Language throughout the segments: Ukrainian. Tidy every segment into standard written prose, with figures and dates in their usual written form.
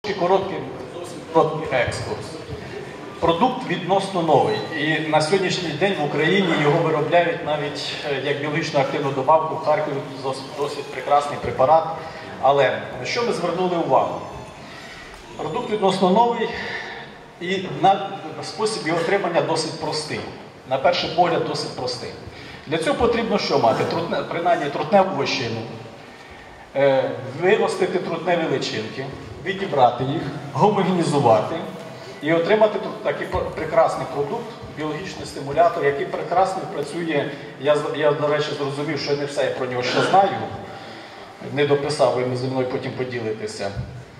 Зовсім короткий екскурс. Продукт відносно новий. І на сьогоднішній день в Україні його виробляють навіть як біологічно активну добавку. В Харкові досить прекрасний препарат. Але на що ми звернули увагу? Продукт відносно новий і спосіб його отримання досить простий. На перший погляд досить простий. Для цього потрібно що мати? Принаймні трутневу вощину, виростити трутневі личинки, відібрати їх, гомогенізувати і отримати такий прекрасний продукт, біологічний стимулятор, який прекрасно працює. Я, до речі, зрозумів, що я не все про нього ще знаю, не дописав, ви зі мною потім поділитеся.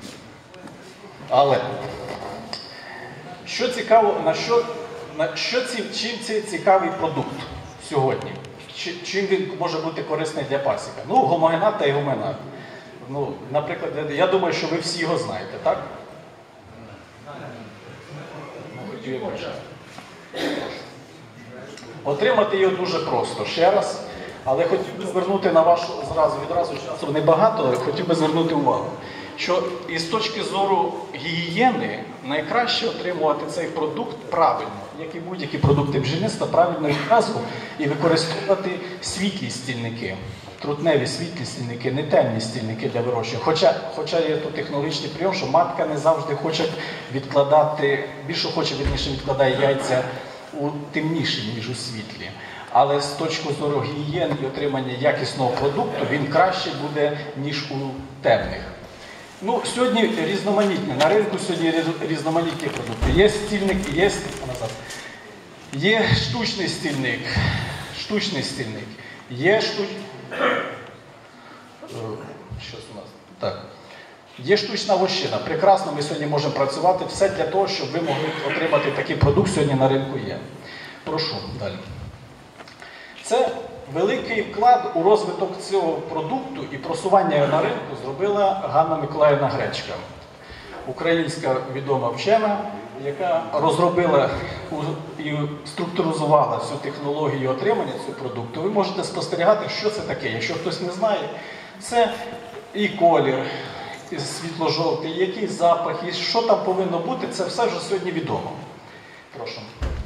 Але, що цікаво, чим цей цікавий продукт сьогодні? Чим він може бути корисний для пасіка? Ну, гомогенат та егоменат. Ну, наприклад, я думаю, що ви всі його знаєте, так? Отримати його дуже просто. Ще раз. Але хотів би звернути на вашу, відразу часу небагато, але хотів би звернути увагу, що із точки зору гігієни найкраще отримувати цей продукт правильно, як і будь-які продукти бджільництва, правильно відразу і використовувати світлі стільники, трутневі світлі стільники, не темні стільники для вирощування. Хоча є тут технологічний прийом, що матка не завжди хоче відкладати, більше хоче, вірніше, відкладає яйця у темніші, ніж у світлі. Але з точки зору гігієни і отримання якісного продукту він краще буде, ніж у темних. Ну, сьогодні різноманітні, на ринку сьогодні різноманітні продукти. Є стільник, є штучний стільник, є штучна вощина. Прекрасно ми сьогодні можемо працювати. Все для того, щоб ви могли отримати такий продукт, сьогодні на ринку є. Прошу, далі. Це великий вклад у розвиток цього продукту і просування його на ринку зробила Ганна Миколаївна Гречка. Українська відома вчена, яка розробила і структуризувала всю технологію отримання цього продукту. Ви можете спостерігати, що це таке. Якщо хтось не знає, це і колір, і світло-жовтий, який запах, і що там повинно бути, це все вже сьогодні відомо. Прошу.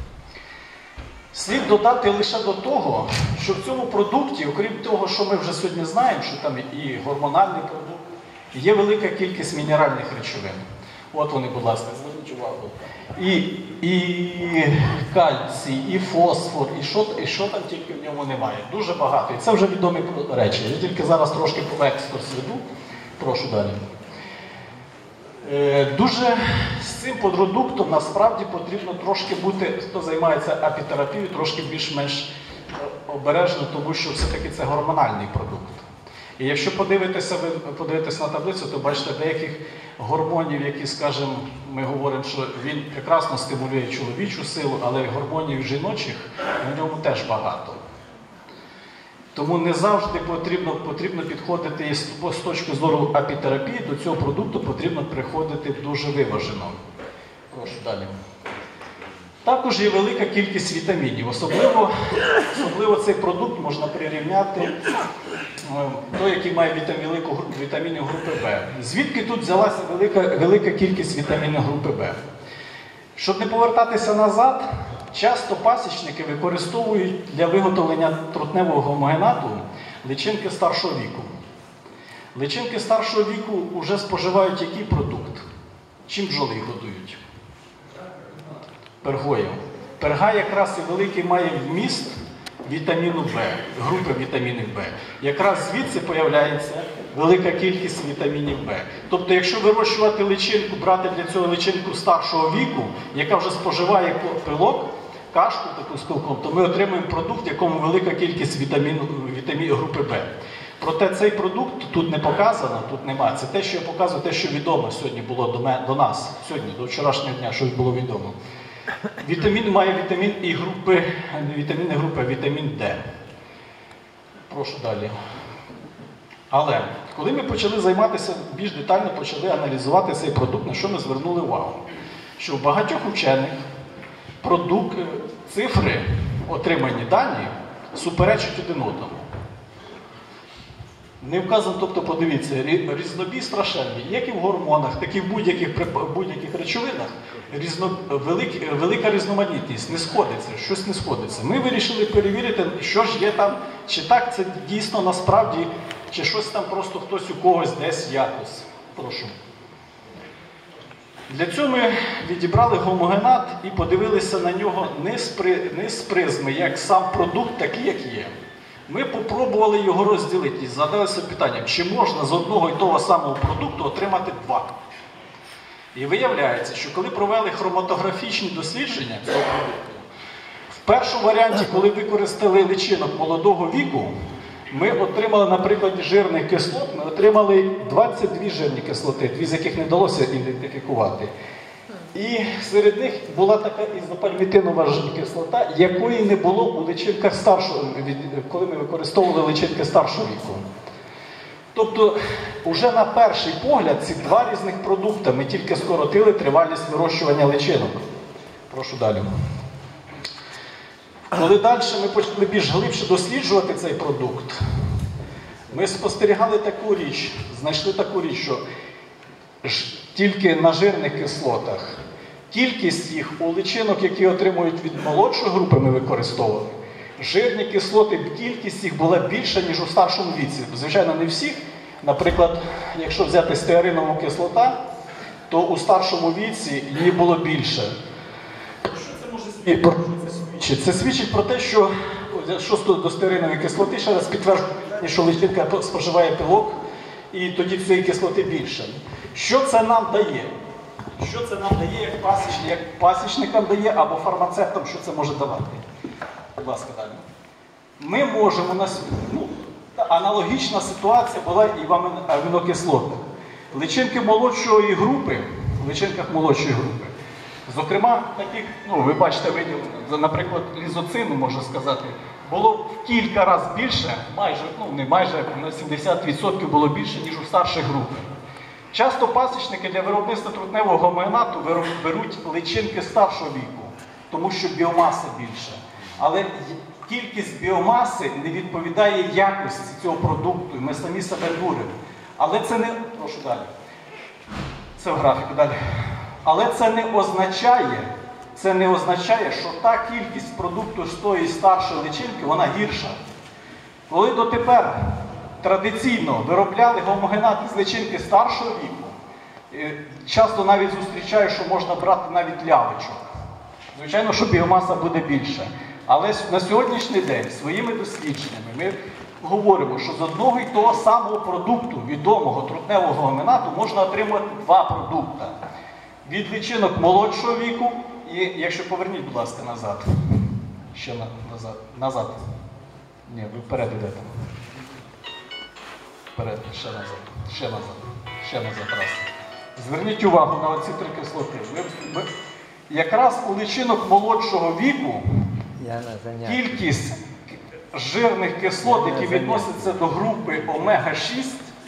Слід додати лише до того, що в цьому продукті, окрім того, що ми вже сьогодні знаємо, що там і гормональний продукт, є велика кількість мінеральних речовин. От вони, будь ласка, зверніть увагу. І кальцій, і фосфор, і що там тільки в ньому немає. Дуже багато. І це вже відомі речі. Я тільки зараз трошки по екскурс веду. Прошу далі. Дуже з цим продуктом насправді потрібно трошки бути, хто займається апітерапією, трошки більш-менш обережно, тому що все-таки це гормональний продукт. І якщо подивитися на таблицю, то бачите деяких гормонів, які, скажімо, ми говоримо, що він прекрасно стимулює чоловічу силу, але гормонів жіночих на ньому теж багато. Тому не завжди потрібно підходити і з точки зору апітерапії до цього продукту потрібно приходити дуже виважено. Прошу далі. Також є велика кількість вітамінів. Особливо цей продукт можна прирівняти той, який має вітамінів групи В. Звідки тут взялася велика кількість вітамінів групи В? Щоб не повертатися назад, часто пасічники використовують для виготовлення трутневого гомогенату личинки старшого віку. Личинки старшого віку вже споживають який продукт? Чим бджоли їх годують? Пергою. Перга якраз і великий має вміст вітаміну В, групи вітамінів В. Якраз звідси з'являється велика кількість вітамінів В. Тобто, якщо вирощувати личинку, брати для цього личинку старшого віку, яка вже споживає пилок, кашку таку з пилком, то ми отримуємо продукт, в якому велика кількість вітамінів групи В. Проте цей продукт тут не показано, тут немає. Це те, що я показую, те, що відомо сьогодні було до нас, сьогодні, до вчорашнього дня, що було відомо. Вітамін має вітаміни групи, а вітамін Д. Прошу далі. Але, коли ми почали займатися, більш детально почали аналізувати цей продукт, на що ми звернули увагу? Що в багатьох вчених цифри, отримані дані, суперечать один одному. Не вказано, тобто, подивіться, різнобій страшенний. Як і в гормонах, так і в будь-яких речовинах велика різноманітність, не сходиться, щось не сходиться. Ми вирішили перевірити, що ж є там, чи так це дійсно насправді, чи щось там просто хтось у когось десь якось. Прошу. Для цього ми відібрали гомогенат і подивилися на нього не з призми, як сам продукт, такий, як є. Ми попробували його розділити і задалися питанням, чи можна з одного і того самого продукту отримати два. І виявляється, що коли провели хроматографічні дослідження цього продукту, в першому варіанті, коли використали личинок молодого віку, ми отримали, на прикладі жирних кислот, ми отримали 22 жирні кислоти, дві з яких не вдалося ідентифікувати. І серед них була така ізопальмітинова кислота, якої не було у личинках старшого, коли ми використовували личинки старшого віку. Тобто, вже на перший погляд ці два різних продукти ми тільки скоротили тривалість вирощування личинок. Прошу далі. Коли далі ми почали більш глибше досліджувати цей продукт, ми спостерігали таку річ, знайшли таку річ, що тільки на жирних кислотах, кількість їх у личинок, які отримують від молодшої групи, ми використовували, жирні кислоти, кількість їх була більша, ніж у старшому віці. Звичайно, не всіх. Наприклад, якщо взяти стеаринова кислота, то у старшому віці її було більше. Що це може свідчити? Це свідчить про те, що до стеаринової кислоти, ще раз підтверджую, що личинка споживає пилок, і тоді цієї кислоти більше. Що це нам дає? Що це нам дає, як пасічникам дає, або фармацевтам, що це може давати? Будь ласка, далі. Ми можемо, аналогічна ситуація була і в амінокислотах. Личинки молодшої групи, в личинках молодшої групи, зокрема, таких, ви бачите, виділено, наприклад, лізоцину, можна сказати, було в кілька разів більше, не майже, на 70% було більше, ніж у старших групах. Часто пасічники для виробництва трутневого гомогенату беруть личинки старшого віку, тому що біомаса більше. Але кількість біомаси не відповідає якості цього продукту, і ми самі себе дуримо. Але це не... Прошу далі. Це в графіку, далі. Але це не означає, що та кількість продукту з тої старшої личинки, вона гірша. Коли дотепер традиційно виробляли гомогенат з личинки старшого віку, часто навіть зустрічаю, що можна брати навіть лялечок. Звичайно, що біомаса буде більша. Але на сьогоднішній день своїми дослідженнями ми говоримо, що з одного і того самого продукту, відомого трутневого гомогенату, можна отримати два продукти. Від личинок молодшого віку, і якщо поверніть, будь ласка, назад. Ще назад. Назад. Ні, ви вперед йдете. Вперед, ще назад. Ще назад. Раз. Зверніть увагу на оці три кислоти. Якраз у личинок молодшого віку кількість жирних кислот, які відносяться до групи омега-6,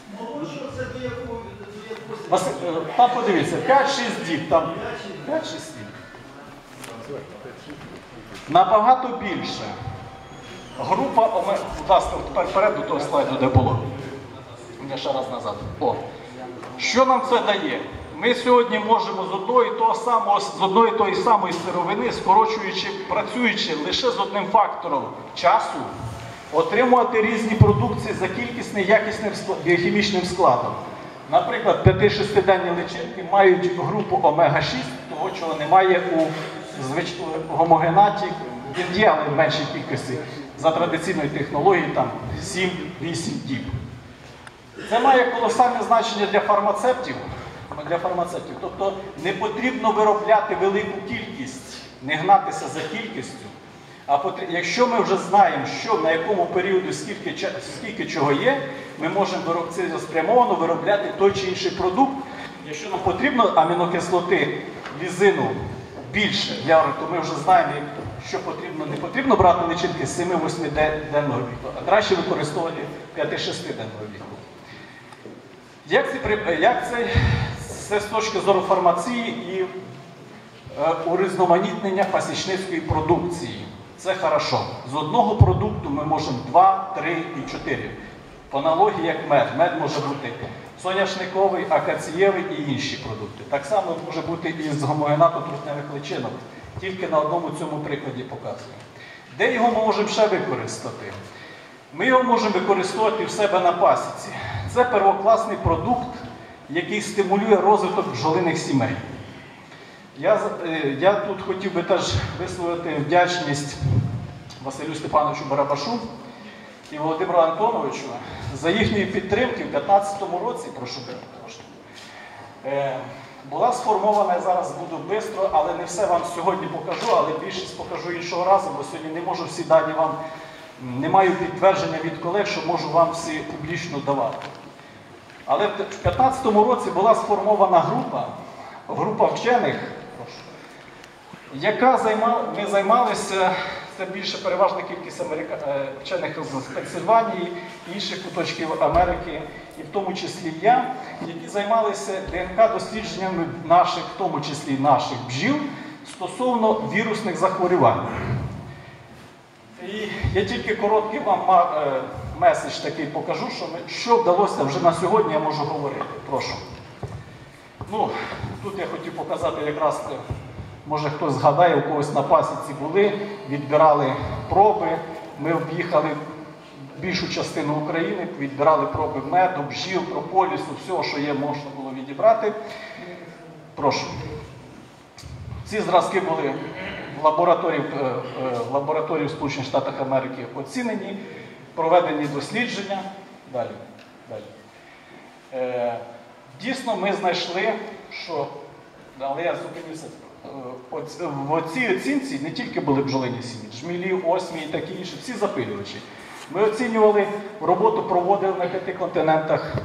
там подивіться, 5-6 діб, там 5-6 діб. Набагато більше. Група омега... Будь ласка, тепер вперед до того слайду, де було. Я ще раз назад. Що нам це дає? Ми сьогодні можемо з одної і тої самої сировини, працюючи лише з одним фактором часу, отримувати різні продукції за кількісним і якісним біохімічним складом. Наприклад, 5-6-денні личинки мають групу омега-6, того, чого немає у гомогенаті, він є, але в меншій кількості, за традиційною технологією, там 7-8 діб. Це має колосальне значення для фармацевтів. Тобто не потрібно виробляти велику кількість, не гнатися за кількістю. А якщо ми вже знаємо, що на якому періоді скільки чого є, ми можемо цілеспрямовано виробляти той чи інший продукт. Якщо нам потрібно амінокислоти, лізину більше, то ми вже знаємо, що потрібно. Не потрібно брати личинки з 7-8-денного віку, а краще використовувати 5-6-денного віку. Як це з точки зору фармації і урізноманітнення пасічницької продукції? Це хорошо. З одного продукту ми можемо 2, 3 і 4. По аналогії, як мед. Мед може бути соняшниковий, акацієвий і інші продукти. Так само може бути і з гомогенату трутневих личинок. Тільки на одному цьому прикладі показую. Де його ми можемо ще використати? Ми його можемо використовувати в себе на пасіці. Це первокласний продукт, який стимулює розвиток бджолиних сімей. Я тут хотів би теж висловити вдячність Василю Степановичу Барабашу і Володимиру Антоновичу за їхньої підтримки в 2015 році, була сформована, я зараз буду швидко, але не все вам сьогодні покажу, але більшість покажу іншого разу, бо сьогодні не можу всі дані вам, не маю підтвердження від колег, що можу вам всі публічно давати. Але в 2015 році була сформована група вчених, яка ми займалися, це більше переважна кількість вчених з Пенсильванії, інших куточків Америки, і в тому числі я, які займалися ДНК-дослідженнями наших, в тому числі наших бджіл, стосовно вірусних захворювань. І я тільки короткий вам меседж такий покажу, що вдалося вже на сьогодні, я можу говорити. Прошу. Ну, тут я хотів показати якраз, може хтось згадає, у когось на пасіці були, відбирали проби, ми об'їхали більшу частину України, відбирали проби меду, бджіл, прополісу, всього, що є, можна було відібрати. Прошу. Ці зразки були в лабораторії в Сполучених Штатах Америки оцінені, проведені дослідження. Далі. Дійсно, ми знайшли, що, але я зупинився, в цій оцінці не тільки були бджолині сім'ї, жмілі, осмі і такі інші, всі запилювачі. Ми оцінювали, роботу проводили на 5 континентах.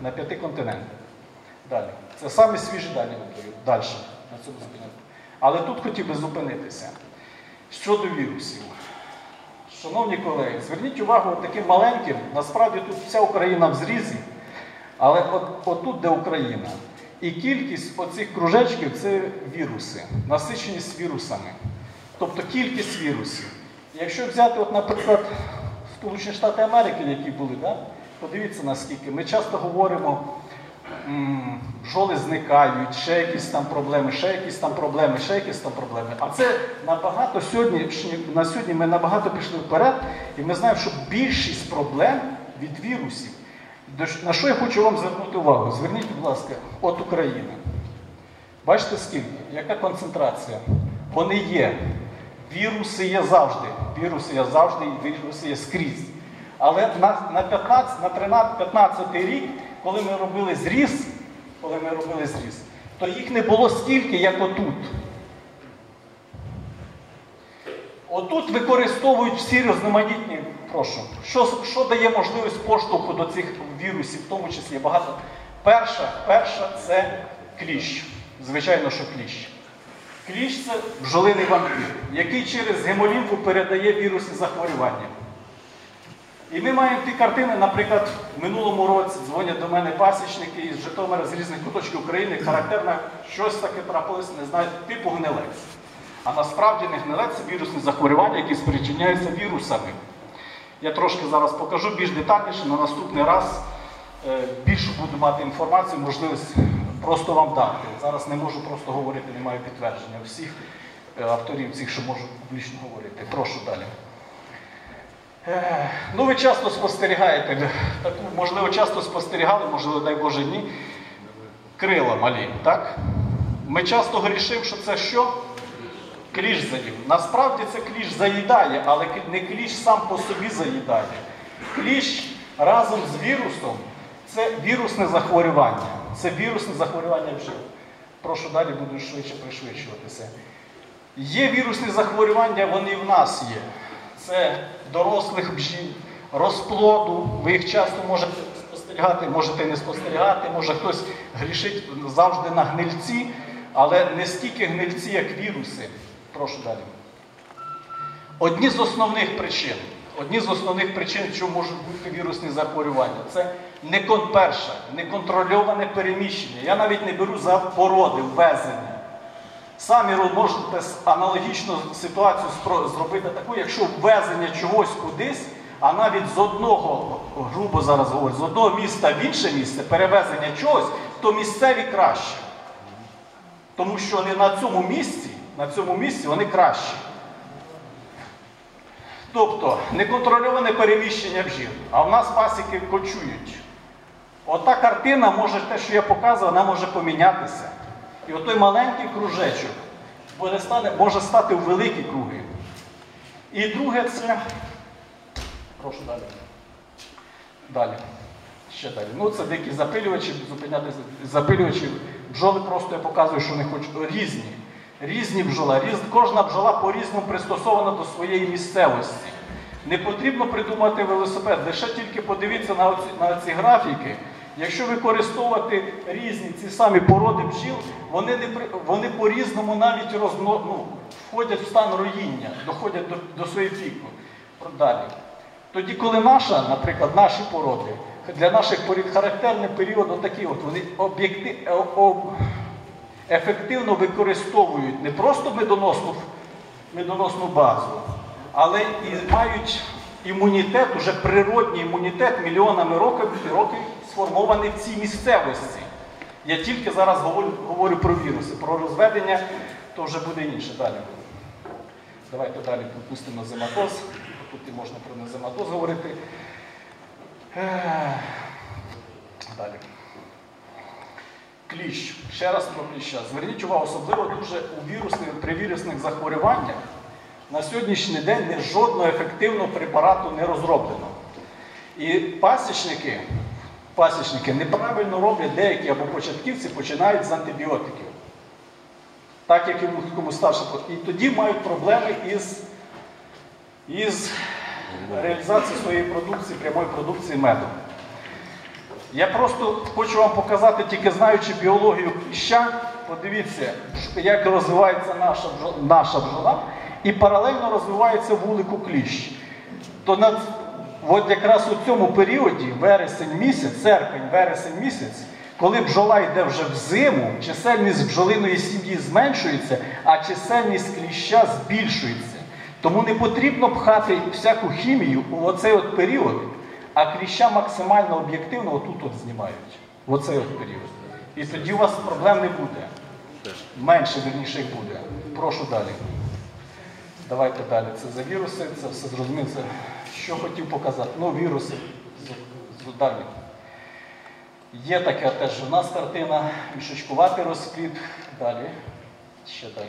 Далі. Це самі свіжі дані видаю. Далі. На цьому зупинити. Але тут хотів би зупинитися. Щодо вірусів. Шановні колеги, зверніть увагу таким маленьким, насправді тут вся Україна в зрізі, але отут, де Україна. І кількість оцих кружечків – це віруси, насиченість вірусами. Тобто кількість вірусів. Якщо взяти, наприклад, Сполучені Штати Америки, які були, подивіться наскільки. Ми часто говоримо, бджоли зникають, ще якісь там проблеми, ще якісь там проблеми, ще якісь там проблеми. А це набагато на сьогодні ми набагато пішли вперед, і ми знаємо, що більшість проблем від вірусів. На що я хочу вам звернути увагу? Зверніть, будь ласка, от Україна. Бачите скільки? Яка концентрація? Вони є. Віруси є завжди. Віруси є завжди і віруси є скрізь. Але на 15 рік, коли ми робили зріз, то їх не було стільки, як отут. Отут використовують всі різноманітні, прошу, що дає можливість поштовху до цих вірусів, в тому числі багато. Перша – це кліщ. Звичайно, що кліщ. Кліщ – це бджолиний вампір, який через гемолімфу передає вірусні захворювання. І ми маємо ті картини, наприклад, в минулому році дзвонять до мене пасічники із Житомира, з різних куточків України, характерно, щось таке трапилось, не знаю, типу гнилець. А насправді не гнилець – це вірусні захворювання, які спричиняються вірусами. Я трошки зараз покажу більш детальніше, на наступний раз більше буду мати інформацію, можливість просто вам дати. Зараз не можу просто говорити, не маю підтвердження всіх авторів цих, що можу публічно говорити. Прошу далі. Ну, ви часто спостерігаєте, можливо, часто спостерігали, можливо, дай Боже, ні, крила малі, так? Ми часто грішимо, що це що? Кліщ заїв. Насправді це кліщ заїдає, але не кліщ сам по собі заїдає. Кліщ разом з вірусом – це вірусне захворювання. Це вірусне захворювання бджіл. Прошу далі, буду швидше пришвидшуватися. Є вірусні захворювання, вони і в нас є. Це дорослих бджіл, розплоду. Ви їх часто можете спостерігати, можете не спостерігати, може хтось грішить завжди на гнильці, але не стільки гнильці, як віруси. Прошу далі. Одні з основних причин, чому можуть бути вірусні захворювання, це перше, неконтрольоване переміщення. Я навіть не беру за породи, ввезення. Самі можете аналогічну ситуацію зробити таку, якщо ввезення чогось кудись, А навіть з одного, грубо зараз говорю, з одного міста в інше місце перевезення чогось, то місцеві краще. Тому що вони на цьому місці вони кращі. Тобто, неконтрольоване переміщення бджіл, а в нас пасіки кочують. Ота картина, може, те, що я показував, вона може помінятися. І отой маленький кружечок може стати в великі круги. І друге це... Прошу далі. Далі. Ще далі. Ну, це дикі запилювачі, зупинятися. Запилювачі, бджоли просто я показую, що вони хочуть різні. Різні бджола. Кожна бджола по-різному пристосована до своєї місцевості. Не потрібно придумати велосипед. Лише тільки подивіться на ці графіки. Якщо використовувати різні ці самі породи бджіл, вони по-різному навіть входять в стан роїння, доходять до своєї піку. Далі. Тоді, коли наприклад, наші породи, для наших порід характерний період отакий, вони ефективно використовують не просто медоносну базу, але і мають імунітет, уже природній імунітет, мільйонами років сформований в цій місцевості. Я тільки зараз говорю про віруси, про розведення, то вже буде інше. Далі. Давайте далі пропустимо зематоз. Тут і можна про незематоз говорити. Далі. Кліщ. Ще раз про кліща. Зверніть увагу, особливо дуже при вірусних захворюваннях на сьогоднішній день жодного ефективного препарату не розроблено. І пасічники неправильно роблять, деякі або початківці починають з антибіотиків. Так, як і кому старше. І тоді мають проблеми із реалізацією своєї продукції, прямої продукції меду. Я просто хочу вам показати, тільки знаючи біологію кліща, подивіться, як розвивається наша бджола, і паралельно розвивається вулику кліщ. То от якраз у цьому періоді, серпень-вересень місяць, коли бджола йде вже в зиму, чисельність бджолиної сім'ї зменшується, а чисельність кліща збільшується. Тому не потрібно пхати всяку хімію у оцей період, а кліща максимально об'єктивно отут знімають. В оцей період. І тоді у вас проблем не буде. Менше, вірніше, їх буде. Прошу далі. Давайте далі. Це за віруси, це все зрозуміло. Що хотів показати? Ну, віруси. Далі. Є така теж у нас картина, мішечкуватий розплід. Далі. Ще далі.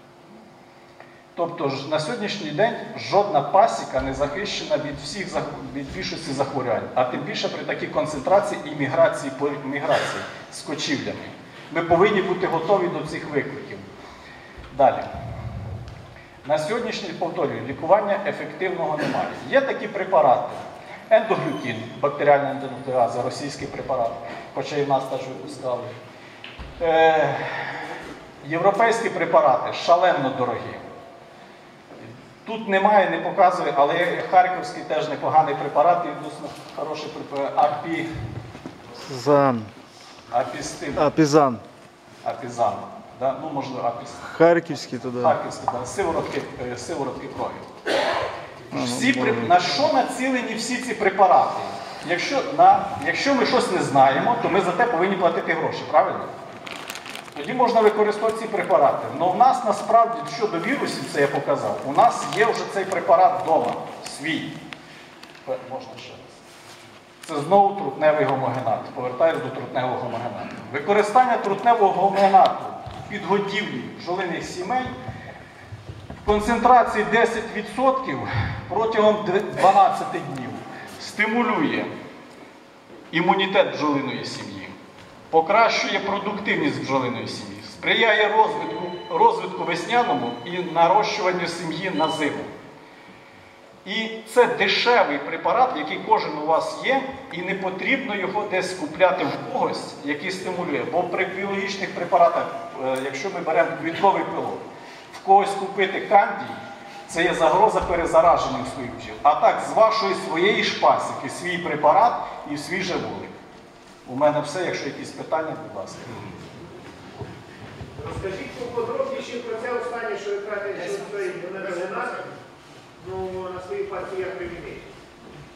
Тобто на сьогоднішній день жодна пасіка не захищена від більшості захворювань, а тим більше при такій концентрації і міграції з кочівлями. Ми повинні бути готові до цих викликів. Далі. На сьогоднішній, повторюю, лікування ефективного немає. Є такі препарати. Ендоглютин, бактеріальна ендонуклеаза, російський препарат, хоча і в нас теж випускали. Європейські препарати шалено дорогі. Тут немає, не показує, але харківський теж непоганий препарат, і досить хороший препарат. Апізан. Да? Ну, можливо, апізан. Харківський туди. Харківський, да. Сиворотки крові. На що націлені всі ці препарати? Якщо ми щось не знаємо, то ми за те повинні платити гроші, правильно? Тоді можна використовувати ці препарати. Але в нас насправді, щодо вірусів, це я показав, у нас є вже цей препарат вдома, свій. Можна ще раз. Це знову трутневий гомогенат. Повертаюся до трутневого гомогенату. Використання трутневого гомогенату в підгодівлі бджолиних сімей в концентрації 10% протягом 12 днів стимулює імунітет бджолиної сім'ї. Покращує продуктивність бджолиної сім'ї, сприяє розвитку весняному і нарощуванню сім'ї на зиму. І це дешевий препарат, який кожен у вас є, і не потрібно його десь купляти в когось, який стимулює. Бо при біологічних препаратах, якщо ми беремо квітковий пилок, в когось купити кандій, це є загроза перезараження своїх бджіл. А так, з вашої своєї ж пасіки, свій препарат і свій же вулик. У мене все, якщо якісь питання, будь ласка. Розкажіть поподробніше про це останнє, що ви кажете, що цей гомогенат, на своїй пасіці як примінити.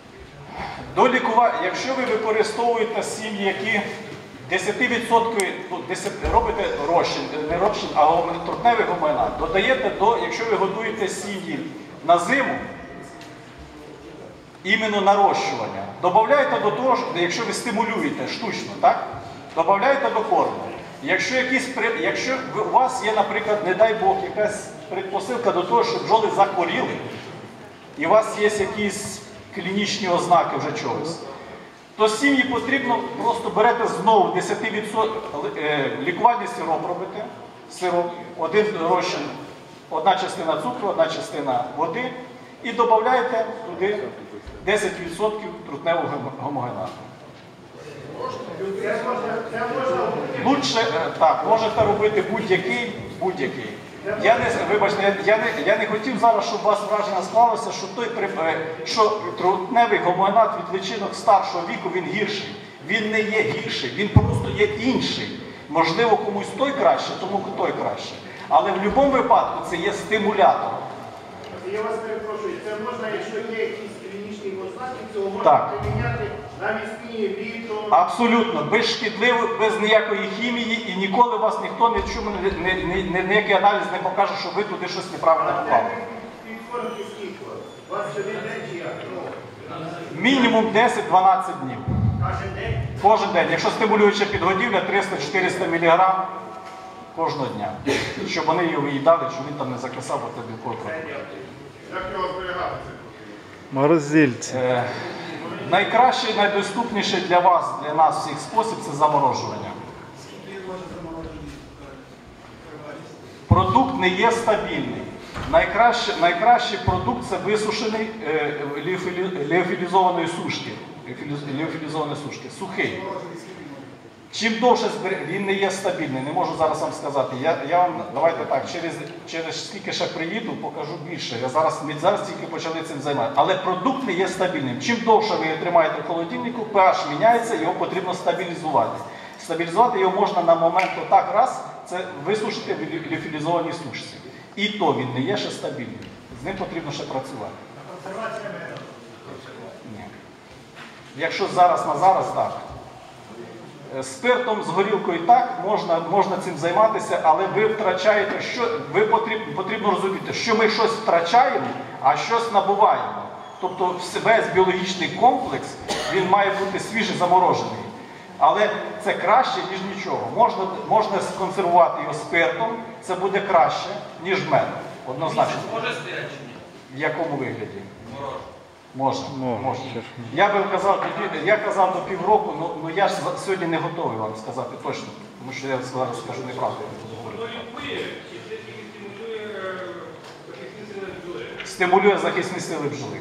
До лікування, якщо ви використовуєте сім'ї, які 10%, робите розчин, не розчин, а трутневий гуманат, додаєте якщо ви годуєте сім'ї на зиму, іменно нарощування, додаєте до того, якщо ви стимулюєте штучно, так? Додаєте до корму. Якщо у вас є, наприклад, не дай Бог, якась предпосилка до того, що бджоли захворіли, і у вас є якісь клінічні ознаки вже чогось, то сім'ї потрібно, просто берете знову 10% лікувальний сироп робите, один розчин, одна частина цукру, одна частина води, і додаєте туди 10% трутневого гомогенату. Лучше, так, можете робити будь-який. Вибачте, я не хотів зараз, щоб у вас враження склалося, що трутневий гомогенат від личинок старшого віку, він гірший. Він не є гірший, він просто є інший. Можливо, комусь той краще, тому той краще. Але в будь-якому випадку це є стимулятор. Я вас перепрошую, це можна, якщо є якісь клінічні ознаки, цього можна приміняти навесні, літом? Абсолютно, без шкідливої, без ніякої хімії, і ніколи вас ніхто ніякий аналіз не покаже, що ви туди щось неправильно попали. Підформки скільки? 21 день чи як? Мінімум 10-12 днів. Кожен день? Кожен день. Якщо стимулююча підгодівля, 300-400 мг кожного дня. Щоб вони його виїдали, щоб він там не закисав, бо це білковий продукт. Як його зберігати? Морозильці. Найкращий, найдоступніший для вас, для нас всіх спосіб – це заморожування. Продукт не є стабільний. Найкращий продукт – це висушений ліофілізованої сушки, сухий. Чим довше він не є стабільний, не можу зараз вам сказати. Я вам, давайте так, через скільки ще приїду, покажу більше. Ми зараз тільки почали цим займатися. Але продукт не є стабільним. Чим довше ви його тримаєте в холодильнику, pH міняється, його потрібно стабілізувати. Стабілізувати його можна на момент отак раз, це висушити в ліофілізованій сушці. І то він не є ще стабільним. З ним потрібно ще працювати. Ні. Якщо зараз на зараз, так. Спиртом з горілкою так, можна цим займатися, але ви втрачаєте, потрібно розуміти, що ми щось втрачаємо, а щось набуваємо. Тобто весь біологічний комплекс, він має бути свіжий, заморожений. Але це краще, ніж нічого. Можна сконсервувати його спиртом, це буде краще, ніж медом. Однозначно. Може стояти чи ні? В якому вигляді? Мороз. Може. Я казав до півроку, ну я ж сьогодні не готовий вам сказати точно, тому що я зараз скажу неправду. Стимулює захисні сили бджоли.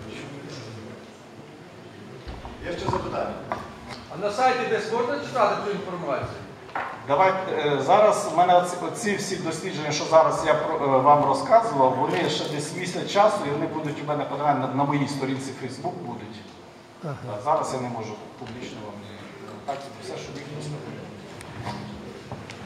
Є ще запитання? А на сайті десь можна читати цю інформацію? Давайте, зараз в мене оці всі дослідження, що зараз я вам розказував, вони ще десь місяць часу, і вони будуть у мене на моїй сторінці Facebook будуть. Зараз я не можу публічно вам так, все, що їх розказати.